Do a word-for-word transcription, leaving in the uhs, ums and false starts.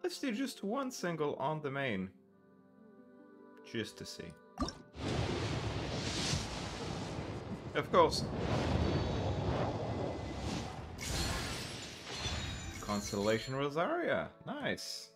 Let's do just one single on the main. Just to see. Of course. Constellation Rosaria. Nice.